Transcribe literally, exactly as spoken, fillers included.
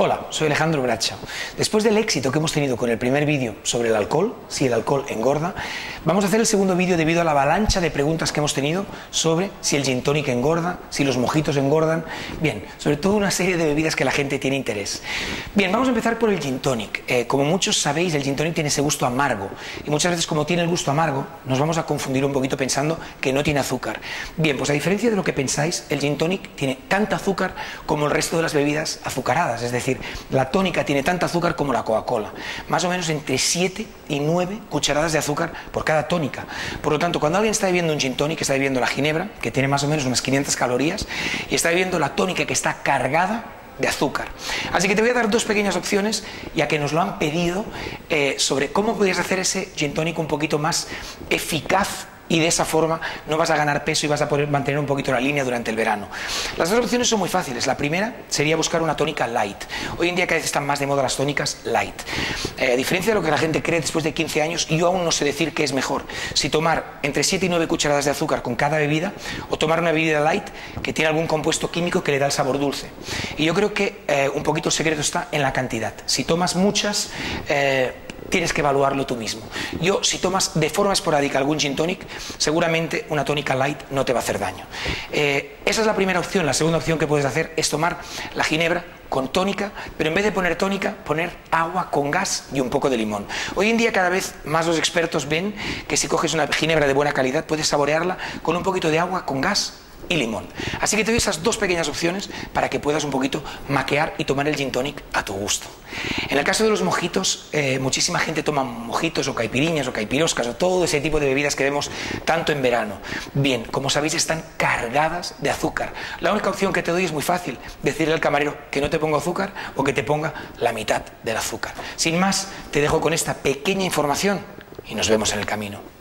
Hola, soy Alejandro Bradshaw. Después del éxito que hemos tenido con el primer vídeo sobre el alcohol, si el alcohol engorda, vamos a hacer el segundo vídeo debido a la avalancha de preguntas que hemos tenido sobre si el gin tonic engorda, si los mojitos engordan, bien, sobre todo una serie de bebidas que la gente tiene interés. Bien, vamos a empezar por el gin tonic. Eh, como muchos sabéis, el gin tonic tiene ese gusto amargo y muchas veces como tiene el gusto amargo, nos vamos a confundir un poquito pensando que no tiene azúcar. Bien, pues a diferencia de lo que pensáis, el gin tonic tiene tanta azúcar como el resto de las bebidas azucaradas, es decir, la tónica tiene tanta azúcar como la Coca-Cola, más o menos entre siete y nueve cucharadas de azúcar por cada tónica. Por lo tanto, cuando alguien está bebiendo un gin tonic, está bebiendo la ginebra, que tiene más o menos unas quinientas calorías, y está bebiendo la tónica que está cargada de azúcar. Así que te voy a dar dos pequeñas opciones, ya que nos lo han pedido, eh, sobre cómo podrías hacer ese gin tonic un poquito más eficaz, y de esa forma no vas a ganar peso y vas a poder mantener un poquito la línea durante el verano. Las dos opciones son muy fáciles. La primera sería buscar una tónica light. Hoy en día cada vez están más de moda las tónicas light. Eh, a diferencia de lo que la gente cree, después de quince años, yo aún no sé decir qué es mejor. Si tomar entre siete y nueve cucharadas de azúcar con cada bebida, o tomar una bebida light que tiene algún compuesto químico que le da el sabor dulce. Y yo creo que eh, un poquito el secreto está en la cantidad. Si tomas muchas, eh, tienes que evaluarlo tú mismo. Yo, si tomas de forma esporádica algún gin tonic, seguramente una tónica light no te va a hacer daño. Eh, esa es la primera opción. La segunda opción que puedes hacer es tomar la ginebra con tónica, pero en vez de poner tónica, poner agua con gas y un poco de limón. Hoy en día cada vez más los expertos ven que si coges una ginebra de buena calidad, puedes saborearla con un poquito de agua con gas y limón. Así que te doy esas dos pequeñas opciones para que puedas un poquito maquear y tomar el gin tonic a tu gusto. En el caso de los mojitos, eh, muchísima gente toma mojitos o caipiriñas o caipiroscas o todo ese tipo de bebidas que vemos tanto en verano. Bien, como sabéis, están cargadas de azúcar. La única opción que te doy es muy fácil: decirle al camarero que no te ponga azúcar o que te ponga la mitad del azúcar. Sin más, te dejo con esta pequeña información y nos vemos en el camino.